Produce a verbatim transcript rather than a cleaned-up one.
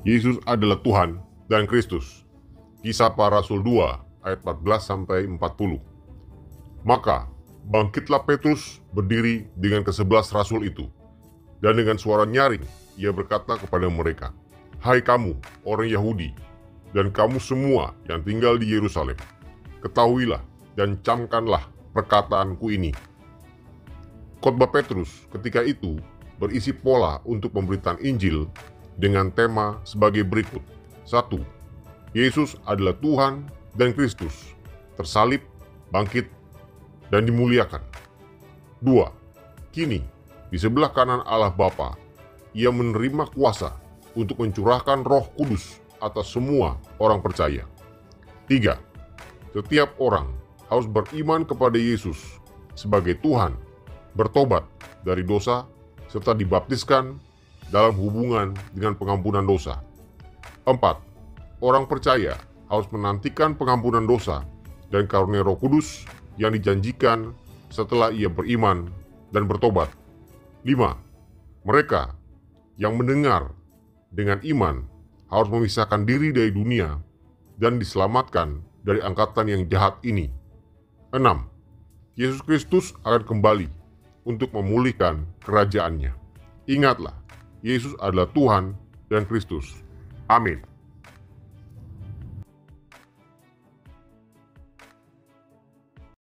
Yesus adalah Tuhan dan Kristus. Kisah Para Rasul dua ayat empat belas sampai empat puluh. Maka bangkitlah Petrus berdiri dengan kesebelas rasul itu, dan dengan suara nyaring ia berkata kepada mereka, "Hai kamu orang Yahudi, dan kamu semua yang tinggal di Yerusalem, ketahuilah dan camkanlah perkataanku ini." Khotbah Petrus ketika itu berisi pola untuk pemberitaan Injil dengan tema sebagai berikut. Satu. Yesus adalah Tuhan dan Kristus, tersalib, bangkit, dan dimuliakan. Dua. Kini, di sebelah kanan Allah Bapa, ia menerima kuasa untuk mencurahkan Roh Kudus atas semua orang percaya. Tiga. Setiap orang harus beriman kepada Yesus sebagai Tuhan, bertobat dari dosa, serta dibaptiskan dalam hubungan dengan pengampunan dosa. Empat. Orang percaya harus menantikan pengampunan dosa dan karunia Roh Kudus yang dijanjikan setelah ia beriman dan bertobat. Lima. Mereka yang mendengar dengan iman harus memisahkan diri dari dunia dan diselamatkan dari angkatan yang jahat ini. Enam. Yesus Kristus akan kembali untuk memulihkan kerajaannya. Ingatlah, Yesus adalah Tuhan dan Kristus. Amin.